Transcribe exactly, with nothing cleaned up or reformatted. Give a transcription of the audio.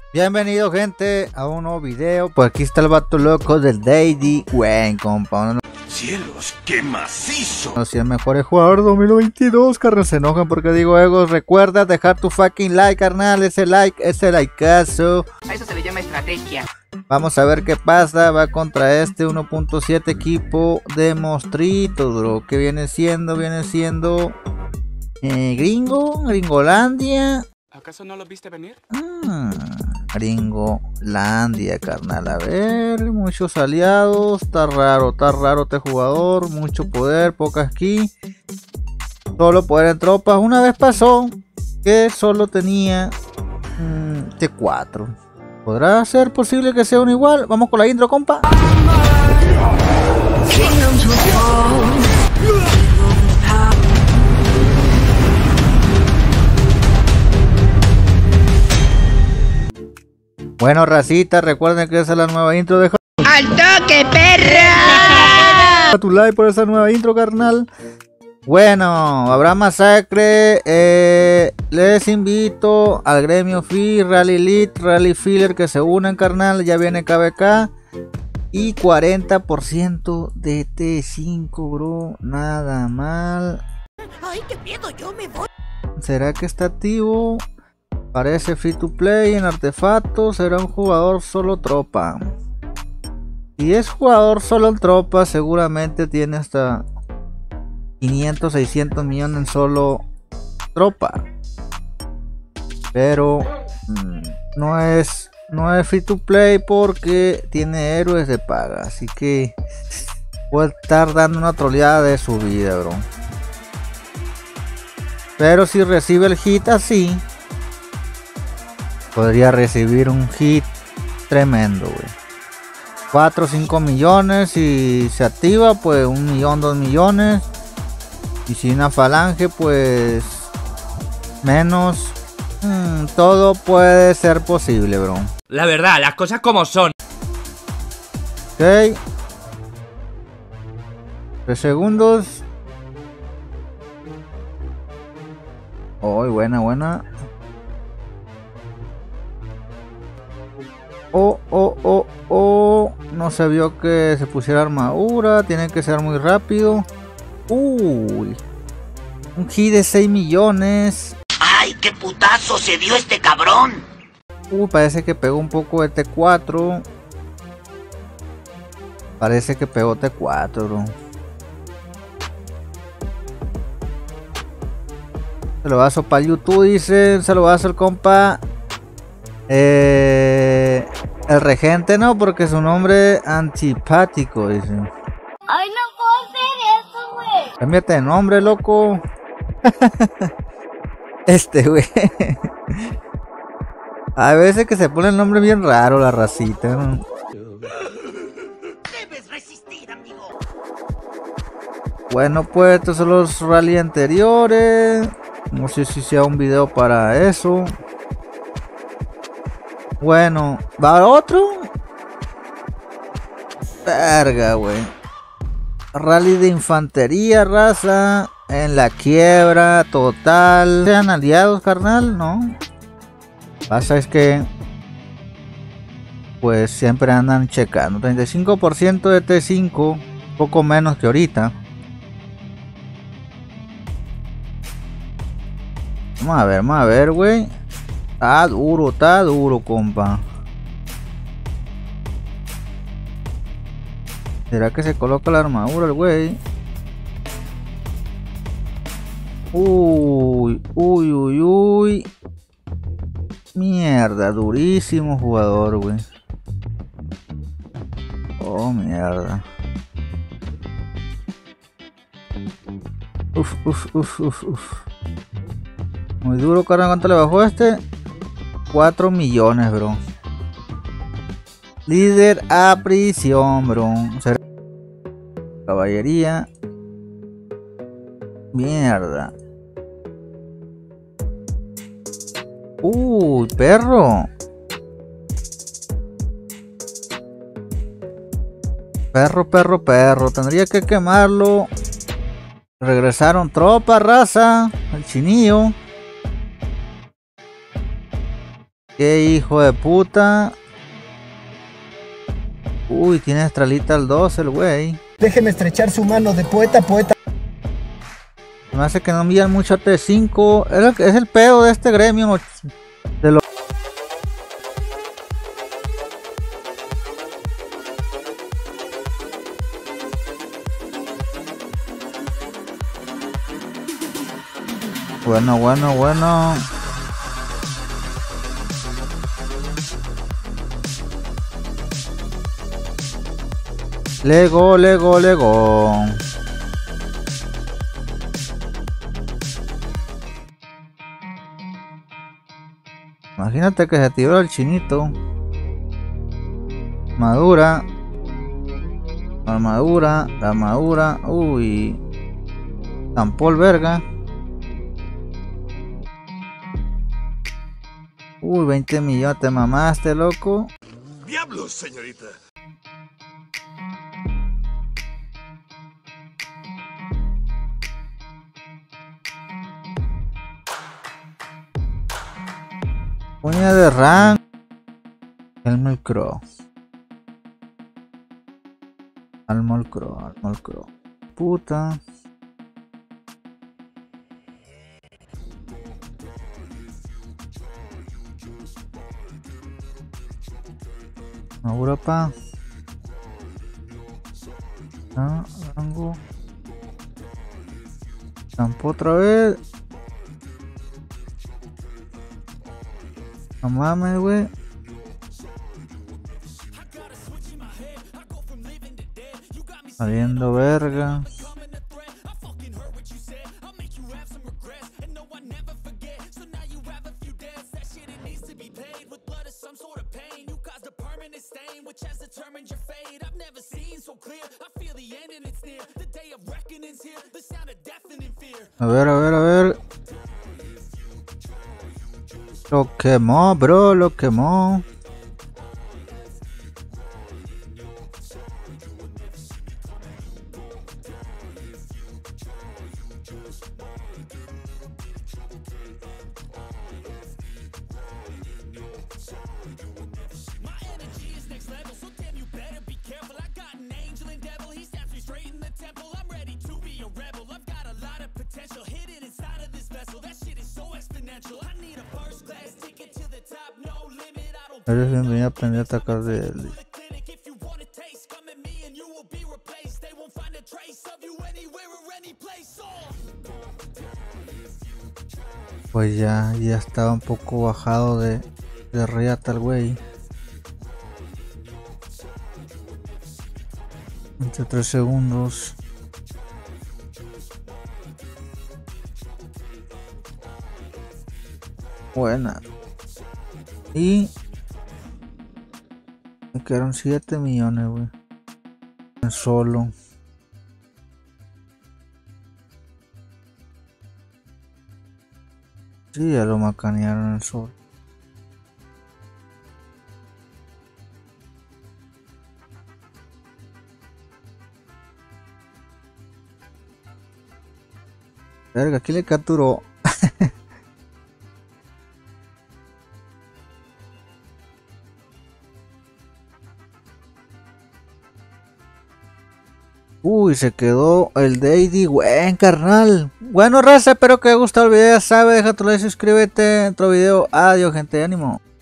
Bienvenido gente a un nuevo video. Pues aquí está el vato loco del Daddy Wayne, compa. Cielos, qué macizo. No, si el mejor jugador dos mil veintidós, carnal. Se enojan porque digo egos. Recuerda dejar tu fucking like, carnal. Ese like, ese likeazo. A eso se le llama estrategia. Vamos a ver qué pasa. Va contra este uno punto siete equipo de monstruitos, bro. Que viene siendo, viene siendo eh, gringo, gringolandia. ¿Acaso no lo viste venir? Ah, Gringolandia, carnal. A ver, muchos aliados. Está raro, está raro este jugador. Mucho poder, pocas ki. Solo poder en tropas. Una vez pasó que solo tenía mmm, T cuatro. ¿Podrá ser posible que sea uno igual? Vamos con la intro, compa. Bueno, racita, recuerden que esa es la nueva intro. Deja ¡al toque, perra! tu like por esa nueva intro, carnal. Bueno, habrá masacre. Eh, les invito al gremio F I, Rally Elite, Rally Filler que se unan, carnal. Ya viene K B K. Y cuarenta por ciento de T cinco, bro. Nada mal. ¡Ay, qué miedo! Yo me voy. ¿Será que está activo? Parece free to play en artefactos. Será un jugador solo tropa. Si es jugador solo tropa, seguramente tiene hasta quinientos, seiscientos millones en solo tropa. Pero mmm, no es no es free to play porque tiene héroes de paga. Así que puede estar dando una troleada de su vida, bro. Pero si recibe el hit así, podría recibir un hit tremendo, güey. cuatro o cinco millones. Si se activa, pues un millón, dos millones. Y si una falange, pues menos. Hmm, todo puede ser posible, bro. La verdad, las cosas como son. Ok. Tres segundos. Oh, buena, buena. Oh, oh, oh, oh. No se vio que se pusiera armadura. Tiene que ser muy rápido. Uy. Un hit de seis millones. ¡Ay, qué putazo se dio este cabrón! Uy, parece que pegó un poco de T cuatro. Parece que pegó T cuatro, bro. Se lo va a sopar YouTube, dice. Se lo va a hacer, compa. Eh, el regente no, porque su nombre es antipático, dice. Ay, no puedo hacer eso, güey. Cámbiate de nombre, loco. Este, güey. A veces que se pone el nombre bien raro, la racita, ¿no? Debes resistir, amigo. Bueno, pues estos son los rally anteriores. No sé si sea un video para eso. Bueno, ¿va otro? Verga, güey. Rally de infantería, raza. En la quiebra total. ¿Sean aliados, carnal? No. Pasa es que pues siempre andan checando. treinta y cinco por ciento de T cinco. Poco menos que ahorita. Vamos a ver, vamos a ver, güey. Está duro, está duro, compa. ¿Será que se coloca la armadura el güey? Uy, uy, uy, uy. Mierda, durísimo jugador, güey. Oh, mierda. Uf, uf, uf, uf, uf. Muy duro, carnal. ¿Cuánto le bajó este? cuatro millones, bro. Líder a prisión, bro. Caballería. Mierda. Uy, perro. Perro, perro, perro. Tendría que quemarlo. Regresaron tropas, raza. El chinillo. Qué hijo de puta. Uy, tiene estralita al dos el güey. Déjeme estrechar su mano de poeta a poeta. Me hace que no envían mucho a T cinco. Es el, es el pedo de este gremio. De los... Bueno, bueno, bueno. Lego, Lego, Lego. Imagínate que se tiró el chinito. Armadura. Armadura. La armadura. Uy. Tampó el verga. Uy, veinte millones. Te mamaste, loco. ¡Diablos, señorita! Puña de rank. El Crow. Almol Crow, Almol Crow. Puta. Europa. Ah, rango. Tampo otra vez. No mames, güey. Saliendo verga. A ver, a ver, a ver. Lo quemó, bro, lo quemó. Eres bienvenido a aprender a atacar de él. Pues ya, ya estaba un poco bajado de, de riata el güey. Entre tres segundos. Buena. Y me quedaron siete millones, güey. En solo. Sí, ya lo macanearon en solo. Verga, aquí le capturó. Uy, se quedó el Daddy, buen carnal. Bueno, raza, espero que haya gustado el video. Ya sabes, deja tu like, suscríbete. En otro video. Adiós, gente, ánimo.